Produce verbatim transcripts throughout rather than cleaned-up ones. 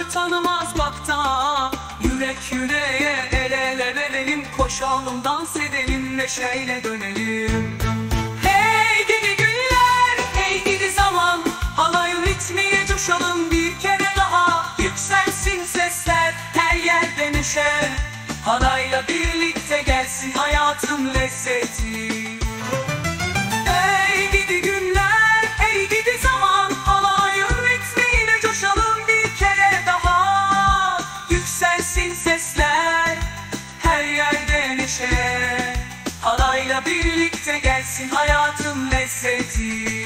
sınır tanımaz bakta. Yürek yüreğe, el ele verelim, koşalım, dans edelim, neşeyle dönelim. Hey gidi günler, hey gidi zaman, halayın ritmiye coşalım bir kere daha. Yükselsin sesler, her yerde neşe, halayla birlikte gelsin hayatın lezzeti. Hey gidi günler, hey gidi zaman, halayın ritmiyle coşalım bir kere daha. Yükselsin sesler, her yerde neşe, halayla birlikte gelsin hayatın lezzeti.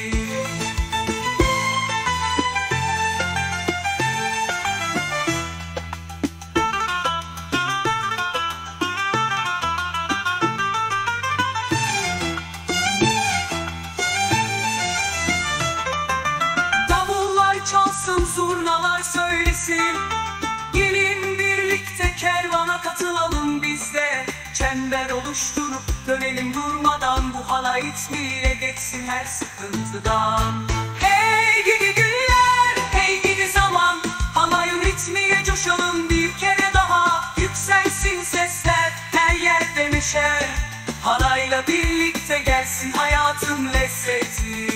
Çalsın, zurnalar söylesin, gelin birlikte kervana katılalım biz de. Çember oluşturup dönelim durmadan, bu halay ritmiyle geçsin her sıkıntıdan. Hey gidi günler, hey gidi zaman, halayın ritmiye coşalım bir kere daha. Yükselsin sesler, her yerde neşe, halayla birlikte gelsin hayatın lezzeti.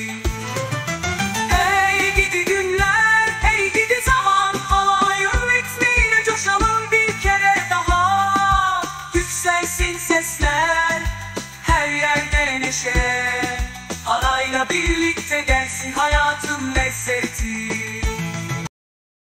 Sesler, her yerde neşe, halayla birlikte gelsin hayatın lezzeti.